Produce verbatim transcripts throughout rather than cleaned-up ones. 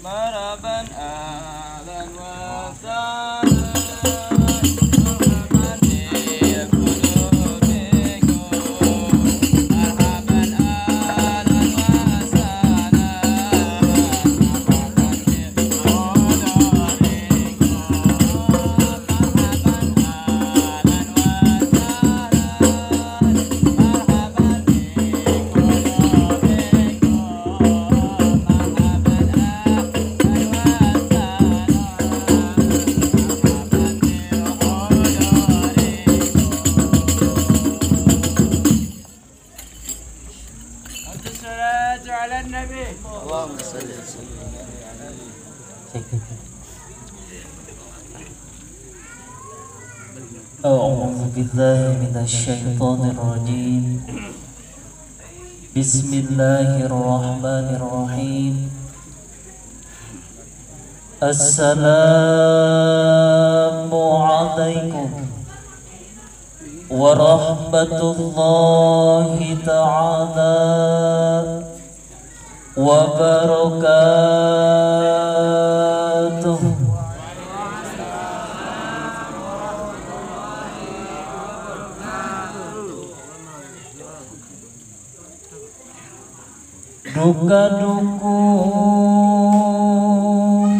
Marhaban ahlan wa sahlan. أعوذ بالله من الشيطان الرجيم. بسم الله الرحمن الرحيم. السلام عليكم ورحمة الله تعالى وبركاته. Duka dukung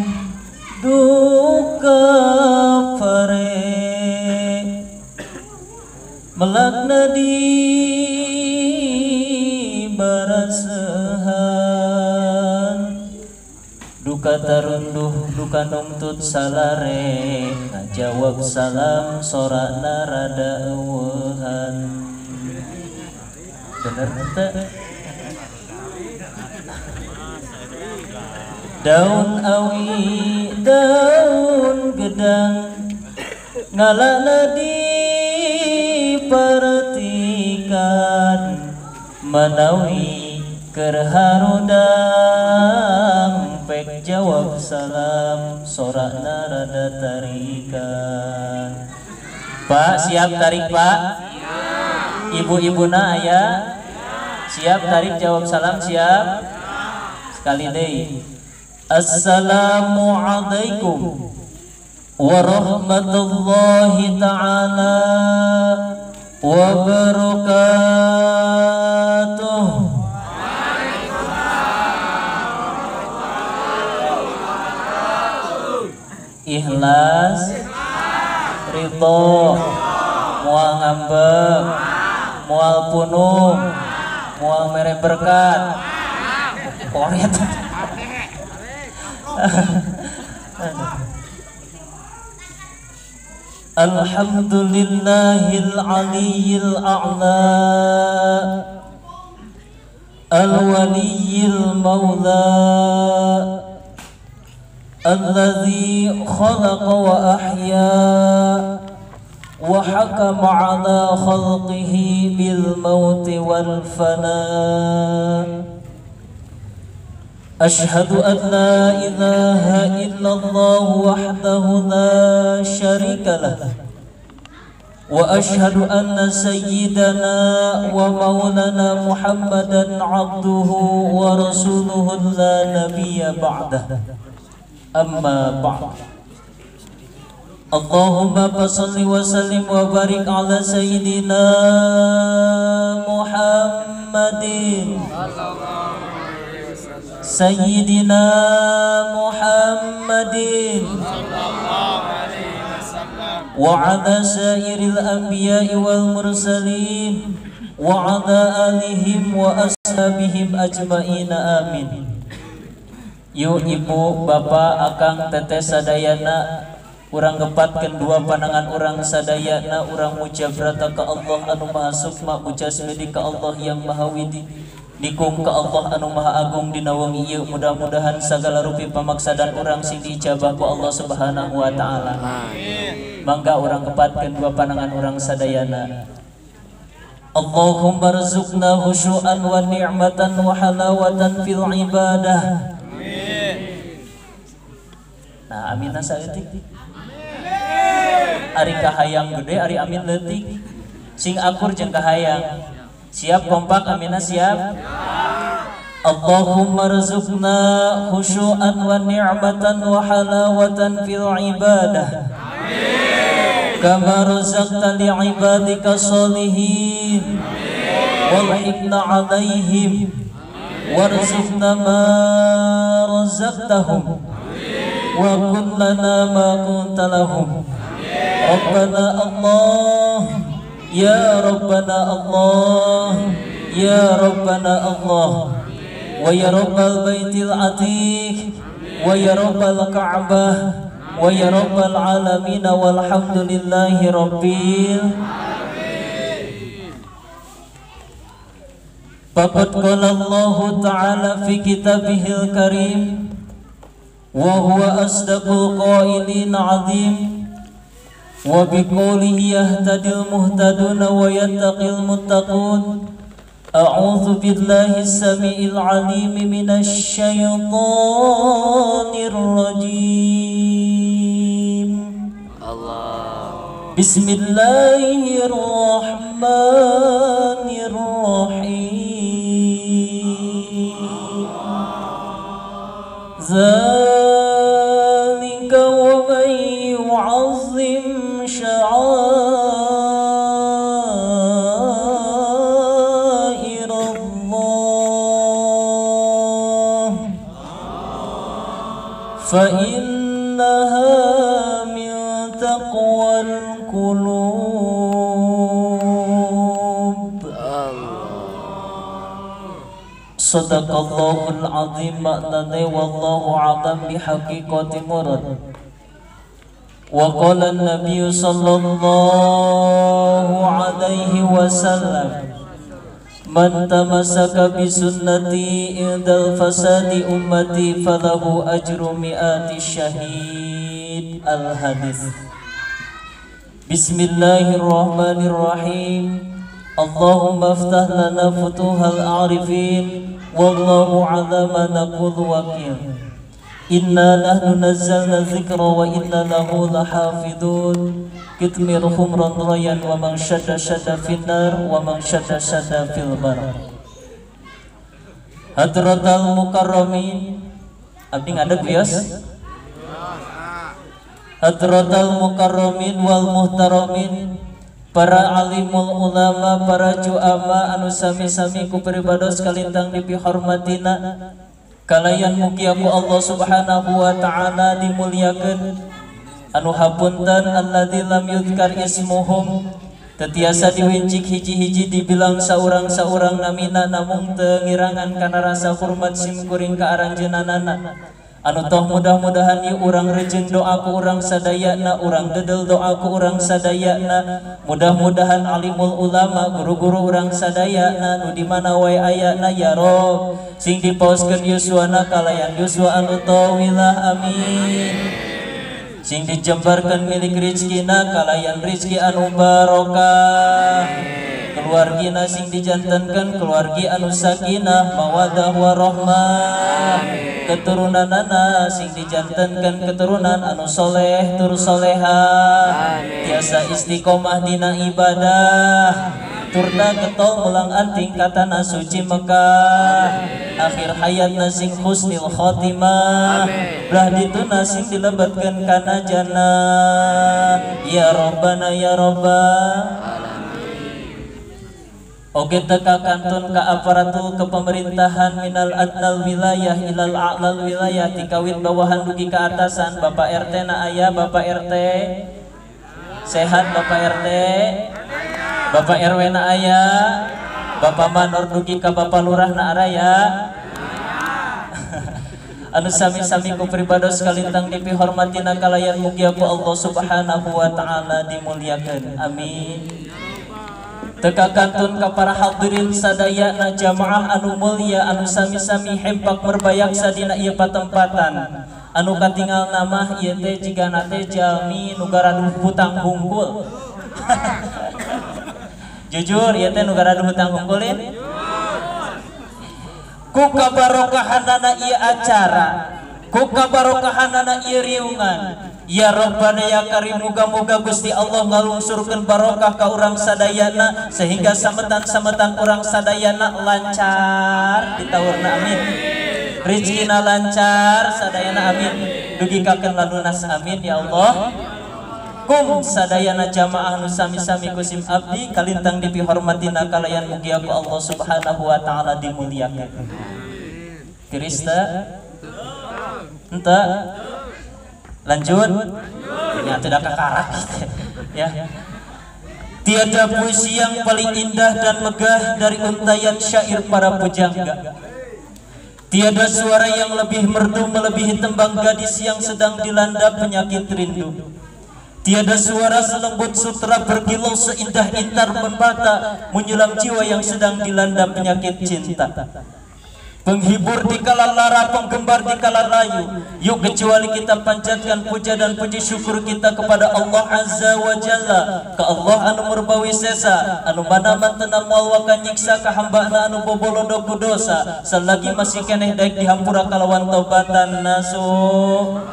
duka pare melakna di barasehan, duka tarunduh duka nungtut salare ngajawab salam sorana rada eueuhan. Bener teh? Daun awi daun gedang ngalana diperhatikan menawi keur harudang pek jawab salam sorana rada tarikan. Pak siap tarik Pak? Ibu-ibuna aya? Siap tarik jawab salam siap? Sekali deui. Assalamualaikum warahmatullahi ta'ala wabarakatuh. Ikhlas, ridho, mual ngambek, mual punung, mual mere berkat. Koret. Alhamdulillahil aliyyil a'la al-waliyyil mawla alladhi khalaqa wa ahya wa hakama ala khalqihi bil mauti wal fana. Ashhadu an la ilaha illallah wahdahu la syarika lah wa ashhadu anna sayyidana wa maulana Muhammadan abduhu wa rasuluhu la nabiyya ba'dah. Amma ba'd. Allahumma salli wa sallim wa barik ala sayyidina Muhammadin Sayyidina Muhammadin wa ala sairil anbiya'i wal mursalin wa ala alihim wa ashabihim ajma'ina amin. Yuk ibu, bapak, akang, teteh sadayana urang gepatkeun dua panangan urang sadayana urang mujabrata ka Allah anu maha sukma mujasmidi ka Allah yang maha widi dikung ka Allah anu maha agung dina wengi ieu. Mudah-mudahan segala rupi pamaksadan urang sing diijabah ku Allah Subhanahu wa taala. Amin. Mangga urang kepatkeun dua panangan urang sadayana. Allahumma rzuqna khusyu'an wa ni'matan wa halawatan fil ibadah. Amin. Nah, amina saeutik. Ari kahayang gede, ari amin leutik. Sing akur jeung kahayang. Siap kompak amina siap? Allahumma rzuqna khusyu'an wa ni'matan wa halawatan fil ibadah. Amin. Kama razaqta li ibadika sholihin. Walhikna alaihim. Warzuqna ma razaqtahum. Wa kun lana ma kunta lahum. Rabbana Allah, ya Rabbana Allah, ya Rabbana Allah. Wa ya Rabbal Baitil Atiq, wa ya Rabbal Ka'bah, wa ya Rabbal Alamin, walhamdulillahi Rabbil Alamin. Faqad qala Allah Ta'ala fi kitabihil karim, wa huwa asdaqul qailin azim, wa biqoulihi yahtadil muhtaduna wa yattaqil muttaqun. A'udzu billahi as-sami'il 'alim minasy syaithanir rajim. Allah. Bismillahirrahmanirrahim. Zalika wa man yu'azzim sya'air فإنها من تقوى القلوب. Sadaqallahul azim maknane wallahu a'lam bihaqiqati murad. Wa qala an-nabiy sallallahu alaihi wasallam, man tamassaka bi sunnati indal fasadi ummati falahu ajru mi'ati syahid. Al-hadis. Bismillahirrahmanirrahim. Allahumma aftah lana futuhal arifin, wallahu ala ma naqulu wakil. Inna nahnu nazzalna dzikra wa inna lahu lahafidun. Kitmir khumran rayan wa man syadda syadda finnar wa man syadda syadda fil bar. Hadratal mukarramin, abdi ngadeg bios. Hadratal mukarramin wal muhtaramin, para alimul ulama, para juama anu sami-sami ku peribados kalintang dipihormatina. Kalayan mugi aku Allah Subhanahu wa ta'ala dimuliakeun. Anu hapunten alladzi lam yuzkar ismuhum, tetiasa diwincik hiji-hiji dibilang saurang-saurang namina, namung teu ngirangan kana rasa hormat simkuring ka aranjeunanana. Anu toh mudah-mudahan ieu urang rejeun doa ku urang sadayana, urang dedel doa ku urang sadayana. Mudah-mudahan alimul ulama, guru-guru urang sadayana nu di mana wae ayana ya Rob, sing dipaoskeun yuswana kalayan yuswa anu tawilah amin. Sing dijembarkan milik rizkina kalayan rizki anu barokah. Keluargina sing dijantankan keluargi anu sakinah mawadah warahmah. Keturunanana sing dijantankan keturunan anu soleh tur solehah. Tiasa istiqomah dina ibadah. Turna getol mulang anting katana suci Mekah. Akhir hayatna sing husnil khotimah. Belah dituna sing dilebatkeun kana jannah. Ya Rabbana ya Rabbah. Oke teka kantun ka aparatul kepemerintahan minal adnal wilayah ilal a'lal wilayah, tikawit bawahan dugi ke atasan. Bapak R T na aya, Bapak R T sehat, Bapak R T, Bapak R W na aya, Bapak Manor dugi ka Bapak Lurah na araya. Anu sami-sami ku pribados kalintang dipihormatina kalayan mugi aku Allah Subhanahu wa ta'ala dimuliakeun. Amin. Teka kantun ka para hadirin sadaya na jamaah anu mulia anu sami-sami hempak merbayak sadina ieu patempatan. Anu katingal nama ieu teh jigana teh jalmi nu garaduh hutang hungkul. Jujur ieu teh nu garaduh hutang hungkulin. Ku kabarokahanana ieu acara ku kabarokahanana ieu riungan. Ya Rabbana ya Karim, muga-muga Gusti Allah ngalungsurkeun barokah ka urang sadayana sehingga sametan-sametan urang sadayana lancar di taurna, amin. Rezekina lancar sadayana, amin. Dugi kakeun lalunas, amin ya Allah. Kum sadayana jamaah nu sami-sami kusim abdi kalintang dipihormatina kalayan mugi aku Allah Subhanahu wa taala dimuliakeun. Krista ente lanjut ya tidak kakarak ya. Tiada puisi yang paling indah dan megah dari untayan syair para pujangga. Tiada suara yang lebih merdu melebihi tembang gadis yang sedang dilanda penyakit rindu. Tiada suara selembut sutra berkilau seindah intar membata menyulam jiwa yang sedang dilanda penyakit cinta. Penghibur di kala lara, penggembar di kala rayu. Yuk kecuali kita panjatkan puja dan puji syukur kita kepada Allah Azza wa Jalla, ke Allah anu merbawi sesa, anu mana mantena moal wakan nyiksa ka hambana anu bobolodo dosa, selagi masih keneh daek dihampura kalawan taubatan nasuh.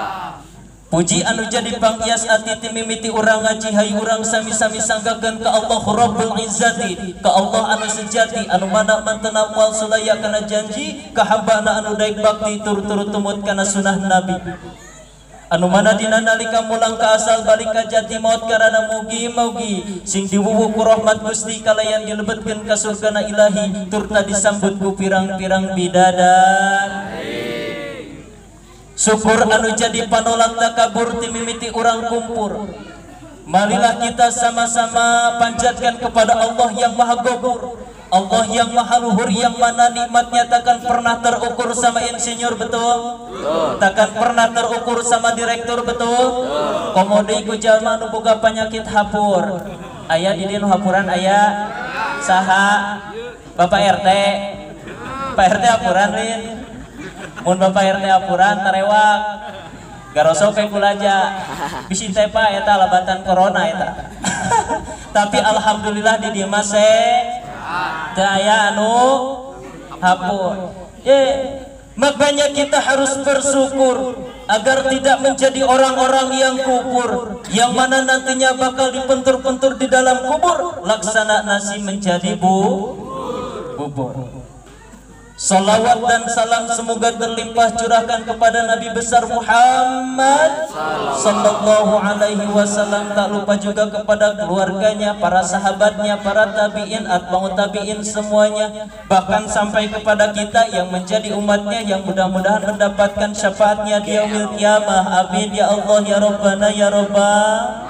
Puji anu jadi panghias ati ti mimiti urang ngaji hai urang sami-sami sanggakeun ka Allah Rabbul Izzati, ka Allah anu sejati anu mana mantena moal sulaya kana janji ka hambana anu daek bakti tur-tur tumut kana sunah Nabi. Anu mana dina nalika mulang ka asal balik ka jati maut karana mugi-mugi sing diwuwuh ku rahmat Gusti kalayan dilebetkeun ka surgana ilahi turta disambut ku pirang-pirang bidadari. Syukur anu jadi panolak takabur ti mimiti urang kumpur. Marilah kita sama-sama panjatkan kepada Allah yang Maha Gofur, Allah yang Maha Luhur, yang mana nikmatnya takkan pernah terukur sama insinyur, betul? Takkan pernah terukur sama direktur, betul? Komode ku jalma anu boga penyakit hapur. Aya di dieu hapuran aya saha? Bapak R T. Pak R T hapuran rin. Mun Bapak R T apuran tarewak garoso pe kulaja bisi teh Pak eta labatan corona eta. Tapi alhamdulillah di dieu mah se teu aya anu hapur. Ye, makanya kita harus bersyukur agar tidak menjadi orang-orang yang kufur, yang mana nantinya bakal dipentur-pentur di dalam kubur laksana nasi menjadi bu bubur. Salawat dan salam semoga terlimpah curahkan kepada Nabi besar Muhammad sallallahu alaihi wasallam, tak lupa juga kepada keluarganya, para sahabatnya, para tabi'in, atba'ut tabi'in semuanya, bahkan sampai kepada kita yang menjadi umatnya yang mudah-mudahan mendapatkan syafaatnya di yaumil qiyamah. Amin ya Allah ya Rabbana ya Rabbah.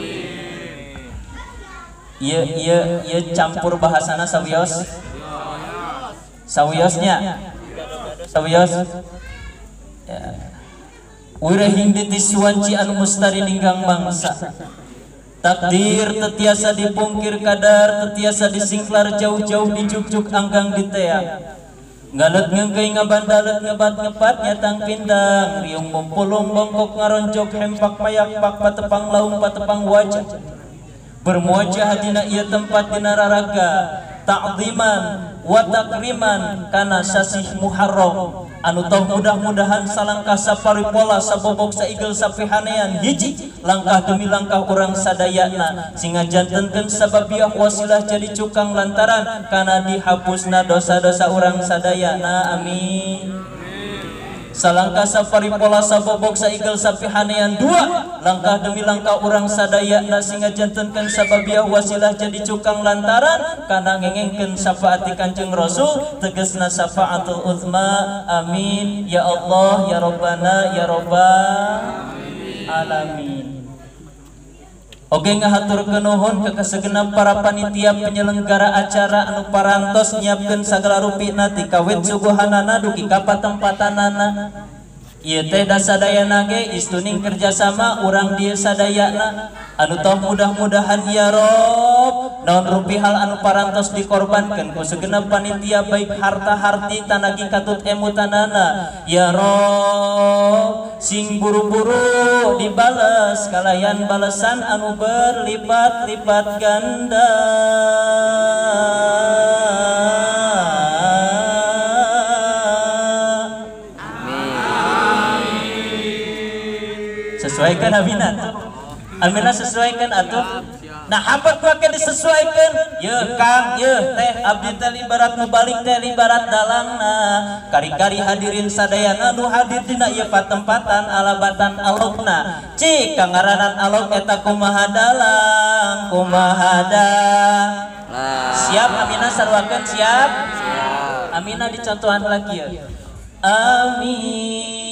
Ieu ieu ieu campur bahasana sawios. Sawiosnya sawios ya. Urahing ditiswanci anu mustari ninggang bangsa, takdir tetiasa dipungkir kadar, tetiasa disingklar jauh-jauh dijuk-juk anggang diteang. Ngalet ngengkei ngabandalet ngebat ngepat nyatang pindang, riung mumpulung bongkok ngaronjok hempak mayak pak patepang laung patepang wajah. Bermuajah dina ieu tempat dina raraga, ta'ziman wa takriman kana sasih Muharram anu tong mudah-mudahan salangkah saparipola sabobok saigel sapihanean hiji langkah demi langkah urang sadayana singa jantenkeun sababiah wasilah jadi cukang lantaran kana dihapusna dosa-dosa urang sadayana, amin. Salangkah saparipola sabobok saigel sapihanean dua langkah demi langkah urang sadayana singa jantenkeun sababiah wasilah jadi cukang lantaran kana ngengengkeun syafaat ti Kanjeng Rasul tegasna syafaatul uzma, amin ya Allah ya Rabbana ya Rabbal alamin. Oke ngahaturkeun nuhun ka kasegenap para panitia penyelenggara acara anu parantos nyiapkeun sagala rupina ti kawit suguhanana dugi ka patempatanana. Ieu teh da sadayana ge istuning kerjasama urang dieu sadayana anu tong mudah-mudahan ya Rob naon rupihal anu parantos dikorbankeun ku segenap panitia baik harta harti tanagi katut emutanana ya Rob sing buru-buru dibales kalayan balesan anu berlipat-lipat ganda. sesuaikan Amina tuh. Amina sesuaikan atuh. Nah hambat pakai disesuaikan. Ye Kang, ye teh abdi teh libarat nu balik teh libarat dalangna. Kari-kari hadirin sadayana nu hadir dina ieu patempatan alabatan alogna. Cik kangaranan alog eta kumaha dalang, kumaha da. Siap Amina sarwakeun siap? Siap. Amina dicontohan lagi ya. Amin.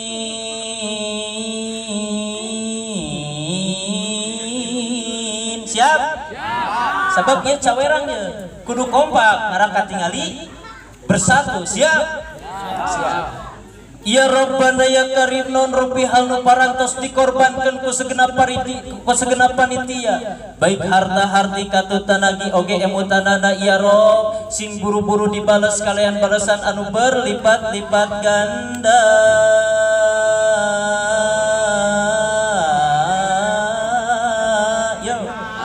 Siap? Siap. Sebab ieu cawerangnya kudu kompak ngarang katingali bersatu. Siap? Siap. Ya Rabbana ya Karim non Rabbi hal nu parantos dikorbankeun ku segenap pariti ku segenap panitia baik harta harti katutanagi oge emutanana ya Rob sing buru-buru dibales kalian balasan anu berlipat-lipat ganda. Yo.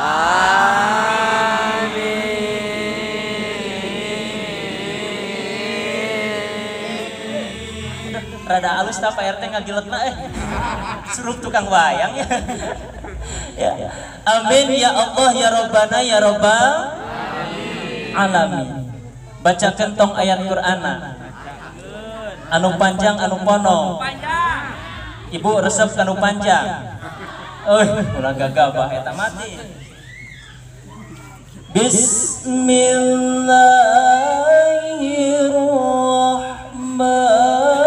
Rada alus tak Pak R T ngagiletna eh suruh tukang wayang ya. Ya. Amin ya Allah ya Rabbana ya Rabbal alamin. Bacakeun tong ayat Qur'ana anu panjang anu pono. Ibu resep anu panjang. Euy ulah gagabah eta mati. Bismillahirrahmanirrahim.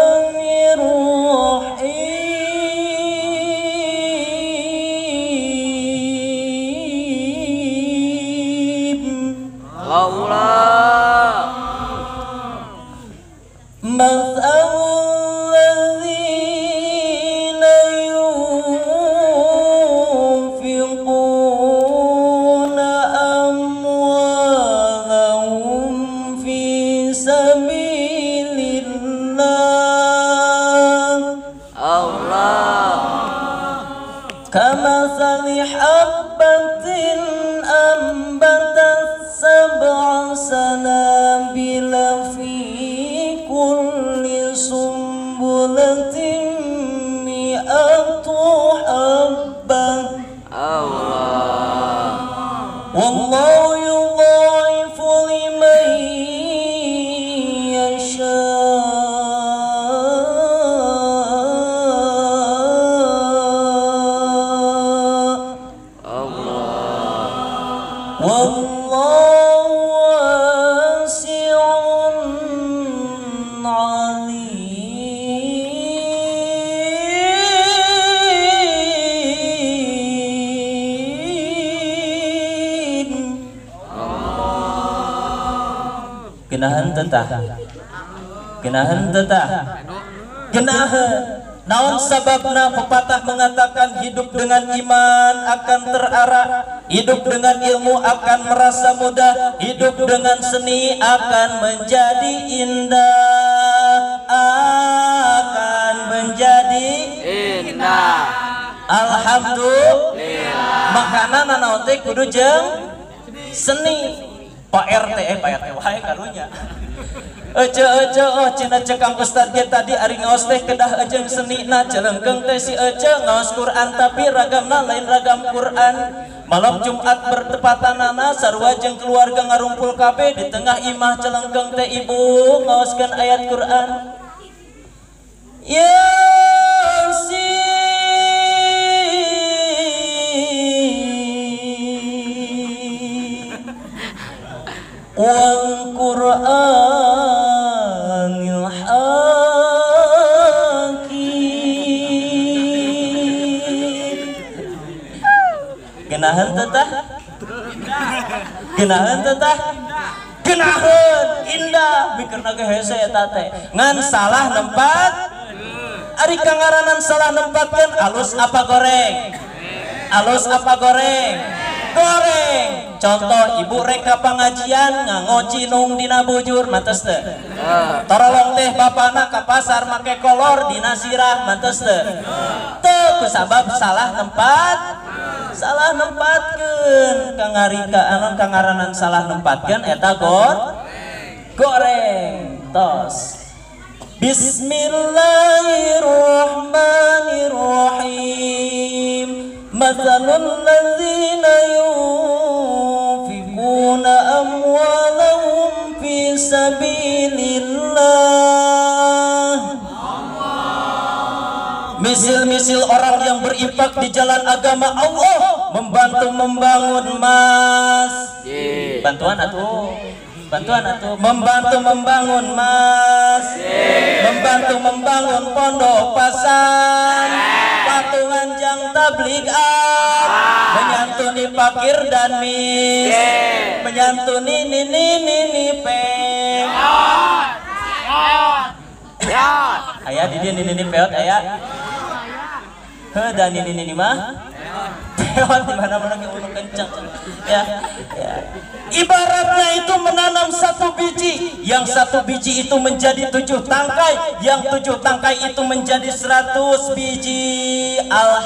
Kamathali habbatin ambatat sab'a sanabila fi kulli sumbulatin mi'atu habbah. Allah. Wallahu yudha'ifu liman yasha. Genahan tetah, genahan tetah, genahan. Naon sababna pepatah mengatakan hidup dengan iman akan terarah, hidup dengan ilmu akan merasa mudah, hidup dengan seni akan menjadi indah, akan menjadi indah. Alhamdulillah. Makanan naon teh kudu jeung seni. Pak R T eh Pak R T wae karunya. Ece ece oh cina cekang ustad ge tadi ari ngaos teh kedah ejeng senina celengkeung teh si ece ngaos Quran tapi ragamna lain ragam Quran. Malam Jumat bertepatanana sarua jeung keluarga ngarumpul kabeh di tengah imah celengkeung teh ibu ngaoskeun ayat Quran. Yasin wal Qur'anil hakim. Genahan tetah, genahan tetah, genahan indah. Mikirna ge hese eta teh ngan salah nempat. Ari kangaranan salah nempatkeun alus apa goreng, alus apa goreng, goreng. Contoh ibu reka pengajian ngangoci nung dina bujur mantes teu. Torolong teh bapana ka pasar make kolor dina sirah mantes teu. Teu kusabab salah nempat, salah nempatkeun. Kangarika anu kangaranan salah nempatkeun eta gor goreng. Tos. Bismillahirrahmanirrahim. Masalul ladzina yunfikuna amwalahum fi sabilillah. Misil-misil orang yang berinfak di jalan agama Allah, membantu membangun masjid. Bantuan atuh. Bantuan atuh. Membantu membangun masjid. Membantu membangun pondok pasar. Patungan jang tabligh ah. Menyantuni fakir dan miskin. Menyantuni nini nini peng. Ayah di dia nini nini peot ayah. Heh dan nini nini mah. Peot di mana-mana ke ulu kencang. Ya, ya. Ibaratnya itu menanam satu biji, yang satu biji itu menjadi tujuh tangkai, yang tujuh tangkai itu menjadi seratus biji.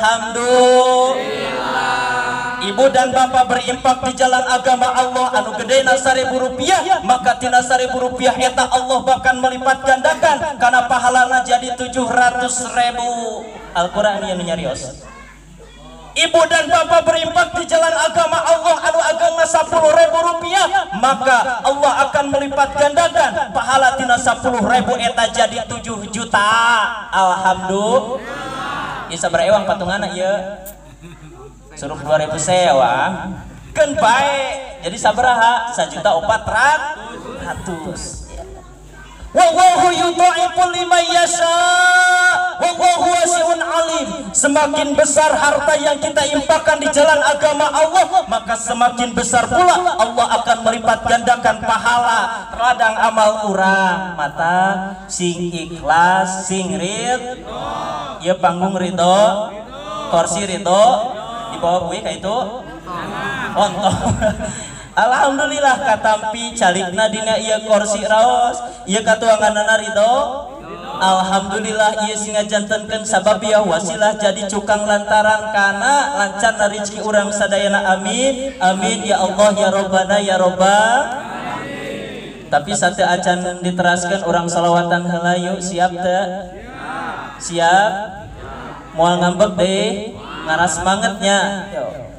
Alhamdulillah. Ibu dan bapak berinfak di jalan agama Allah anu gede na seribu rupiah, maka tina seribu rupiah eta Allah bahkan melipat gandakan karena pahalana jadi tujuh ratus ribu. Al-Quran yang nyarios. Ibu dan bapak berinfak di jalan agama Allah anu agama sepuluh ribu rupiah, maka Allah akan melipat gandakan pahala tina sepuluh ribu eta jadi tujuh juta. Alhamdulillah. Isa berewang patungan ya suruh dua ribu sewa kan baik jadi sabaraha sajuta opat ratus. Wallahu yudha'ifu liman yasha wallahu wasi'un alim. Semakin besar harta yang kita infakkan di jalan agama Allah, maka semakin besar pula Allah akan melipat gandakan pahala radang amal urang. Mata sing ikhlas sing rid ya panggung ridho kursi ridho di bawah kuih kayak itu ontong. Alhamdulillah katampi calikna dina ieu kursi raos ieu katuanganana ridho. Alhamdulillah ieu singa jantenkeun sababiah wasilah jadi cukang lantaran kana lancarna rezeki urang sadayana. Amin amin ya Allah ya Rabbana ya Rabbal. Tapi sate acan diteraskeun urang salawatan heula yuk. Siap teu? Siap? Moal ngambek deh ngaras semangatnya.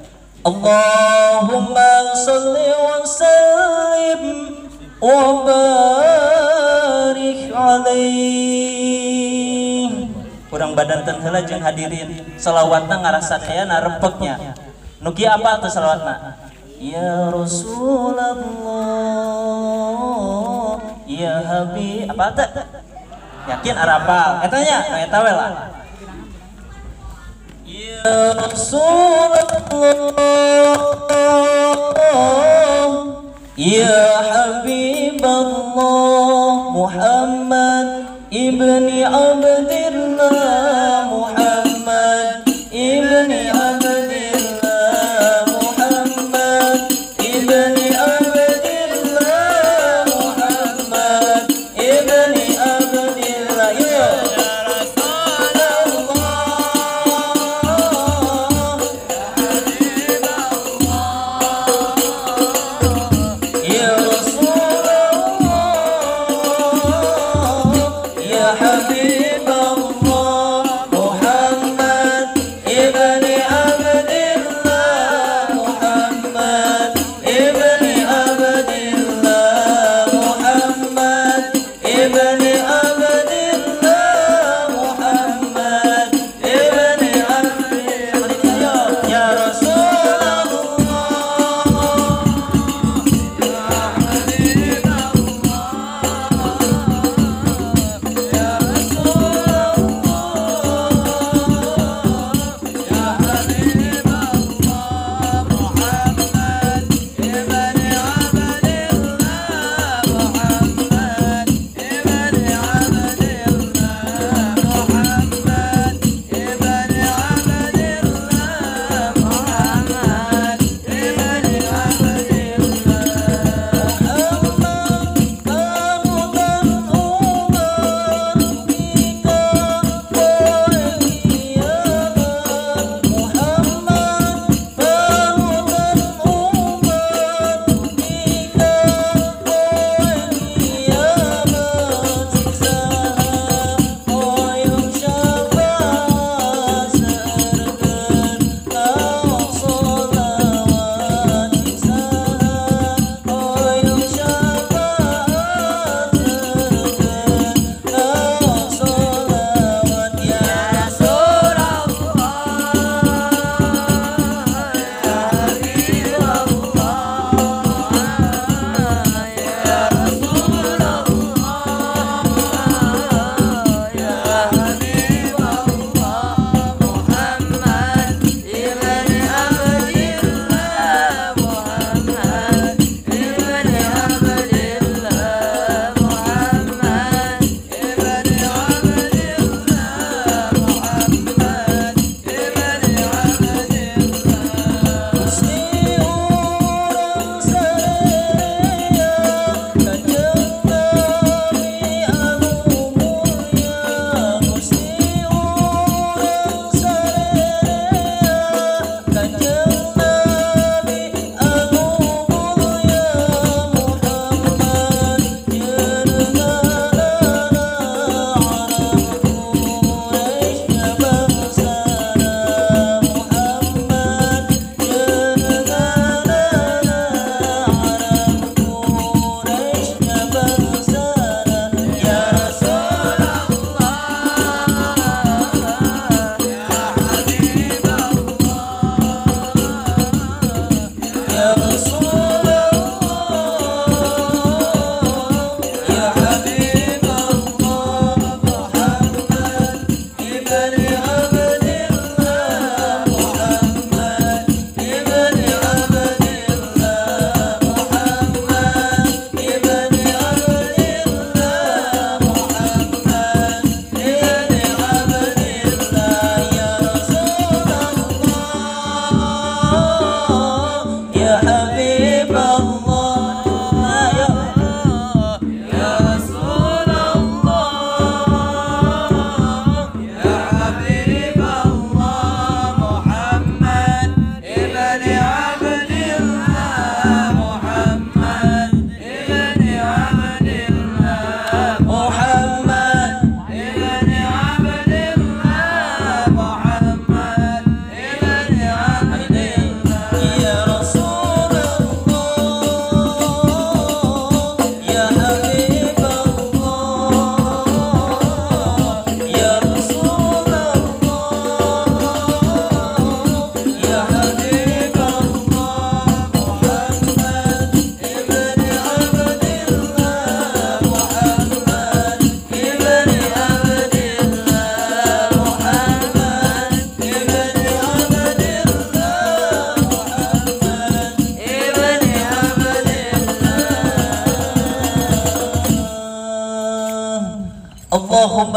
Allahumma sholli wa sallim wa barik alaihi. Urang badanten heula jeung hadirin selawatna ngarasadayana rempeknya. Nu kieu apa tuh selawatna? Ya Rasulullah ya Habib apa teh? Yakin arapal? Eta nya, nu eta we lah. Ya Rasulullah ya Habibullah Muhammad ibni Abdillah Muhammad ibni Abdillah Muhammad ibni Abdillah Muhammad ibni Abdillah. Ya Habibullah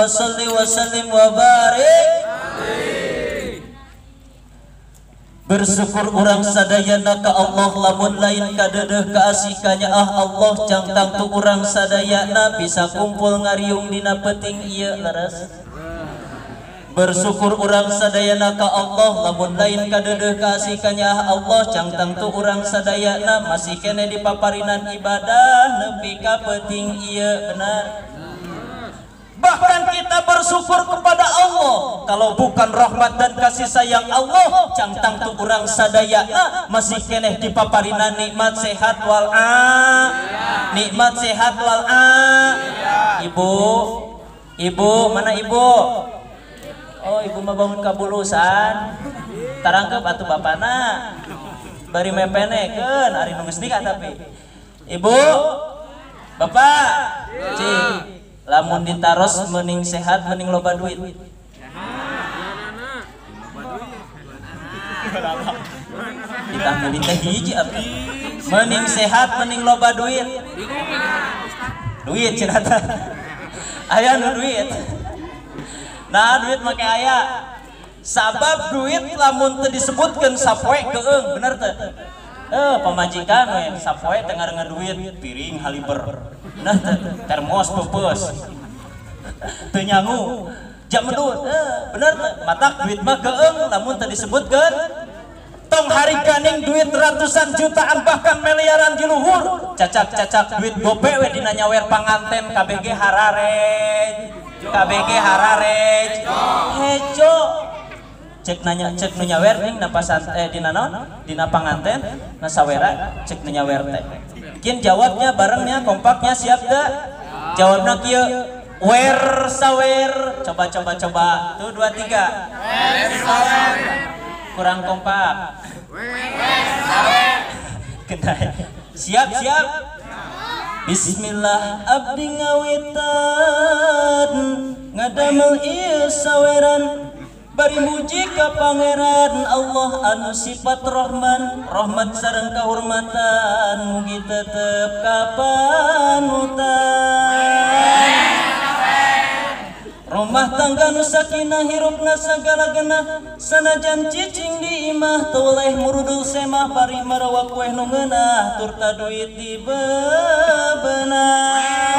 Allahumma shalli wa sallim wa barik. Bersyukur orang sadayana ka Allah lamun lain kadeudeung kaasihkannya ah Allah cangtang tu urang sadayana bisa kumpul ngariung dina peuting ieu leres. Bersyukur orang sadayana ka Allah lamun lain kadeudeung kaasihkannya ah Allah cangtang tu urang sadayana masih kene dipaparinan ibadah nepi ka peuting ieu benar. Bahkan kita bersyukur kepada Allah kalau bukan rahmat dan kasih sayang Allah cangtang tu urang sadayana masih keneh dipaparinan nikmat sehat wal a nikmat sehat wal a. Ibu ibu mana ibu? Oh ibu mah bangun kabulusan tarangkep atuh bapana bari mepenekeun ari nu geus nikah tapi ibu bapak cing lamun ditaros mending sehat mending loba duit. Ditambilin teh hiji apa? Mending sehat mending loba duit. Duit cenah teh. Aya nu duit. Nah duit make aya. Sabab duit lamun teu disebutkeun sapoe keung bener teh. Eh pamajikan we sapoe teh ngarenga duit piring haliber. Nah termos pupus teu nyangu jam medut eh, bener matak duit mah keung lamun teu disebutkeun tong hari ganing duit ratusan jutaan bahkan miliaran di luhur cacak-cacak duit gope we dina nyawer panganten K B G Hararej K B G Hararej hejo cek nanya cek nu nyawer ning na pasan eh dina naon dina panganten na sawera cek nu nyawer teh kin jawabnya barengnya kompaknya siap gak? Jawabnya kieu wer sawer coba coba coba tuh dua tiga wer sawer kurang kompak wer sawer kendai siap siap Bismillah abdi ngawitan ngadamel ieu saweran bari muji ka pangeran Allah anu sifat Rahman rahmat sareng kahormatan mugi tetep ka panutan rumah tangga nu sakinah hirupna sagala genah sanajan cicing di imah toleh murudul semah bari marawak kueh nu ngeunah tur ka duit di bebenah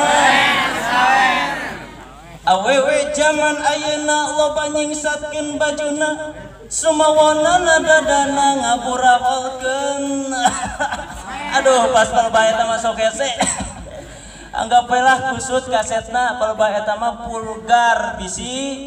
awewe zaman ayeuna loba nyingsatkeun bajuna sumawana dadana ngaburaholkeun. Aduh pas palba eta mah sok hese anggap lah kusut kasetna palba eta mah vulgar bisi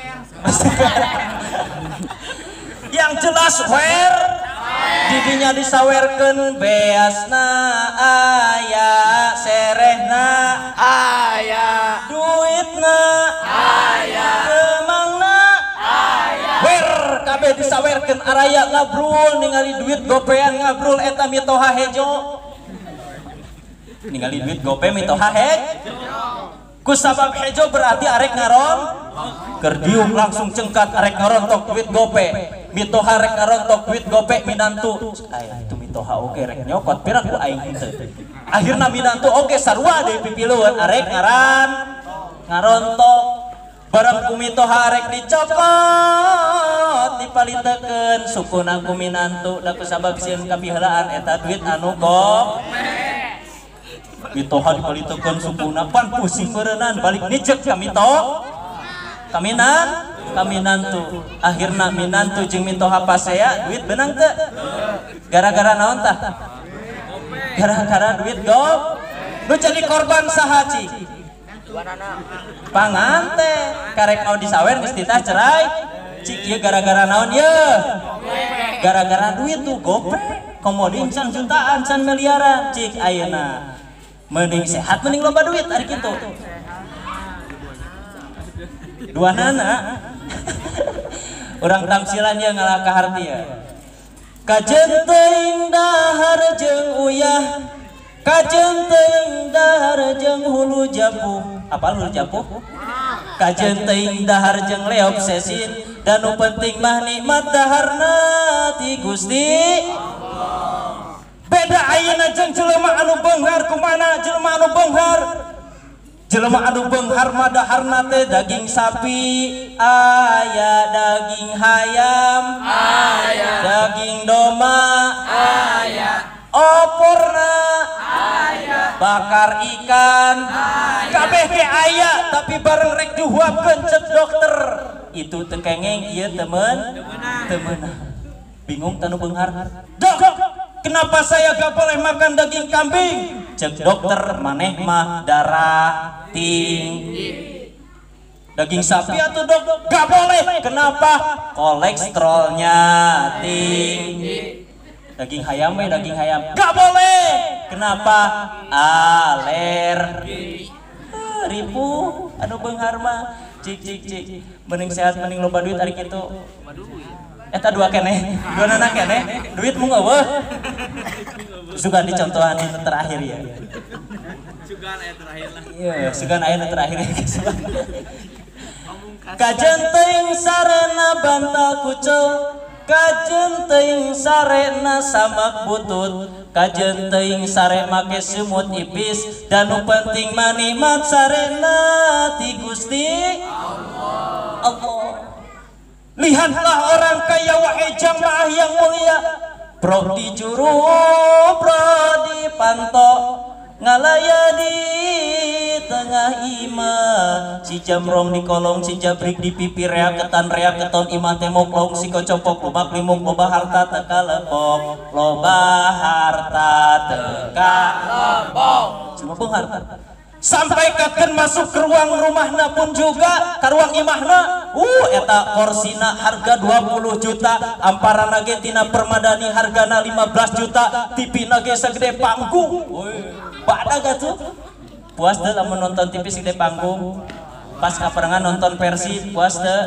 yang jelas wer didinya disawerkeun beasna aya serehna aya duitna aya kemangna aya wer kabeh disawerkeun araya ngabrul ningali duit gopean ngabrul eta mitoha hejo ningali duit gope mitoha hejo ku sabab hejo berarti arek ngaron kerdiuk langsung cengkat arek ngarontok duit gope mitoha rek ngarontok duit gope minantu aya itu mitoha oge rek nyokot pira ku aing teu akhirna minantu oge sarua deui pipilueun arek ngaran ngarontok barang ku mitoha arek dicopot dipalitekeun sukuna ku minantu da kusabab sieun kapiheulaan eta duit anu gope mitoha dipalitekeun sukuna pan pusing beureunan balik nicek ka mito kaminan kaminantu akhirna minantu jeung mitoha pasea duit benang teu gara-gara naon tah gara-gara duit gop nu jadi korban saha cik panganten karek mau disawer geus ditah cerai cik ieu gara-gara naon ye gara-gara duit tuh gope komodin can jutaan can miliaran cik ayeuna mending sehat mending loba duit ari kitu dua nana urang tamsilan ye ngalah kaharti ya kajeun teuing dahar jeung uyah kajeun teuing dahar jeung hulu japuh apa hulu japuh kajeun teuing dahar jeung leop sesin dan nu penting mah nikmat daharna ti Gusti Allah beda ayeuna jeung jelema anu beunghar kumaha jelema anu beunghar jelema anu beunghar mah daharna teh daging sapi, aya daging hayam, aya daging domba, aya oporna, aya bakar ikan, kabeh ge aya tapi bareng rek dihuapkeun cek dokter itu teu kengeng ieu temen temen bingung tanu beunghar. Dok, kenapa saya gak boleh makan daging kambing? Cek dokter, maneh mah darah tinggi. Daging sapi atau dok? Gak boleh. Kenapa? Kolesterolnya tinggi. Daging hayam we daging hayam. Gak boleh. Kenapa? Alergi. Ah, ribu anu beunghar mah cik cik cik. Mending sehat mending loba duit ari kitu. Eta dua keneh, dua nana keneh, duit mau eueuh. Sugan dicontohan itu terakhir ya. Sugan aya terakhir lah. Iya, sugan aya terakhir ya. Kajen teuing sarena bantal kucel, kajen teuing sarena samak butut, kajen teuing sare make semut ipis, dan nu penting manikmat sarena ti Gusti Allah. Allah. Lihatlah orang kaya wahai jamaah yang mulia, bro di juru, bro di panto, ngalaya di tengah imah, si jamrong di kolong, si jabrik di pipi, rea ketan, rea keton, imah temok long, si kocopok, loba klimuk, loba harta teka lepok, loba harta teka lepok, cuma harta. Sampai kaken masuk ke ruang rumahna pun juga ke ruang imahna, uh eta korsina harga dua puluh juta, amparana ge tina permadani hargana lima belas juta, tipina ge segede panggung. Woi, bada gatuh. Puas teu lamun nonton T V segede panggung? Pas kaperangan nonton Persib puas teu?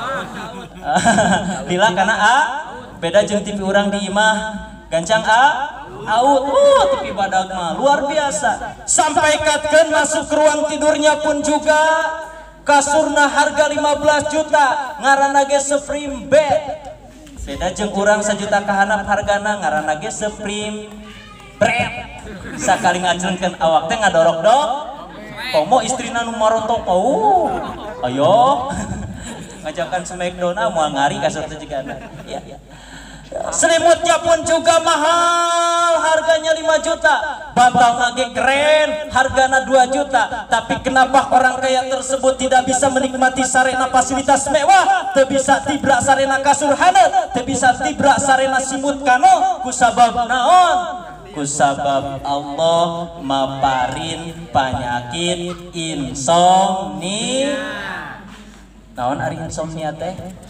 Lila kana A, beda jeung T V urang di imah, gancang A. Out, uh, tapi badak mah luar biasa. Sampai katken masuk ke ruang tidurnya pun juga kasurna harga lima belas juta, ngaranna ge Supreme bed. Beda jeung urang sajuta kahanap hargana, ngaranna ge Supreme bread. Sakali ngajengkeun awak teh ngadorok dok. Komo istrina nu marontok, oh, ayo ngajakan smackdown ah moal ngari kasur teh jigana. Iya, iya. Selimutnya pun juga mahal, harganya lima juta. Bantal nage keren, harganya dua juta. Tapi kenapa orang kaya tersebut tidak bisa menikmati sarena fasilitas mewah? Teu bisa tibrak sarena kasur handeup, teu bisa tibrak sarena simut kano. Kusabab naon? Kusabab Allah maparin penyakit insomnia. Naon ari insomnia teh?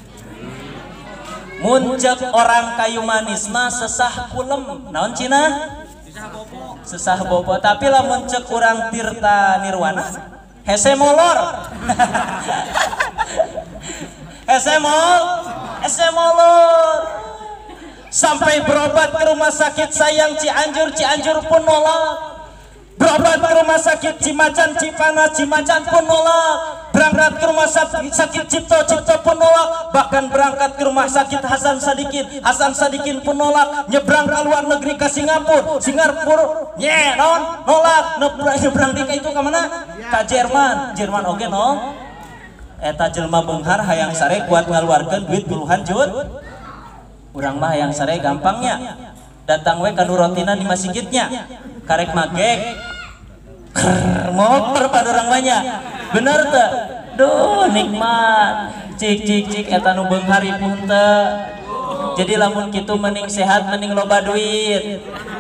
Muncak orang kayu manis mah sesah kulem, naon cina? Sesah bobo. Tapi lah muncak orang tirta nirwana, hese molor, hese mol, hese molor. Sampai berobat ke rumah sakit sayang Cianjur, Cianjur pun nolak. Berobat ke rumah sakit Cimacan, Cipanas, Cimacan pun nolak. Berangkat ke rumah sakit Cipto, Cipto pun nolak. Bahkan berangkat ke rumah sakit Hasan Sadikin, Hasan Sadikin pun nolak. Nyebrang ke luar negeri ke Singapura, Singapura nye non nolak. Nyebrang di itu ke mana? Ke Jerman, Jerman oke okay, no. Eta jelma beunghar hayang sare kuat ngaluarkeun duit puluhan juta. Urang mah hayang sare gampangnya. Datang we ka rotina di masjidnya. Karek magek motor pada orang banyak bener teh duh nikmat cik cik cik eta nu beunghar pun teh. Jadi lamun kitu mending sehat mending loba duit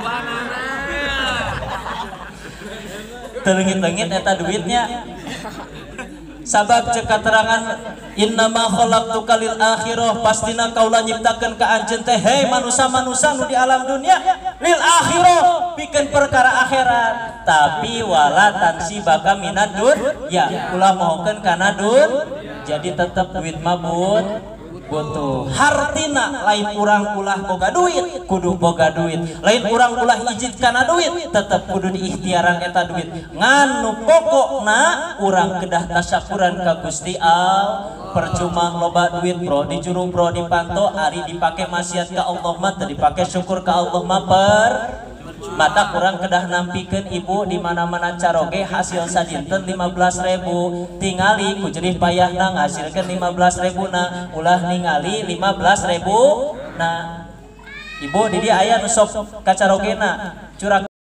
telengit-lengit eta duitnya. Sabab cek katerangan innama khalaqtuka lil akhirah, pastina kaula nyiptakeun ka anjeun teh hei manusia-manusia nu di alam dunia lil akhirah pikeun perkara akhirat, tapi wala tansibaka minad dunya, ulah mohokeun kana dun. Jadi tetep duit mah butuh hartina. Lain urang ulah boga duit kudu boga duit, lain urang ulah hijit kana duit tetep kudu diikhtiaran eta duit. Nganu pokokna urang kedah tasyakuran ka Gusti Allah. Percuma loba duit bro di juru bro di panto ari dipake maksiat ka Allah mah teu dipake syukur ka Allah mah per mata kurang kedah nampikeun ibu di mana-mana caroge hasil sadinten lima belas ribu tingali ku jerih payahna ngahasilkeun lima belas ribu na ulah ningali lima belas ribu nah ibu di dia aya nu sok kacarogena curang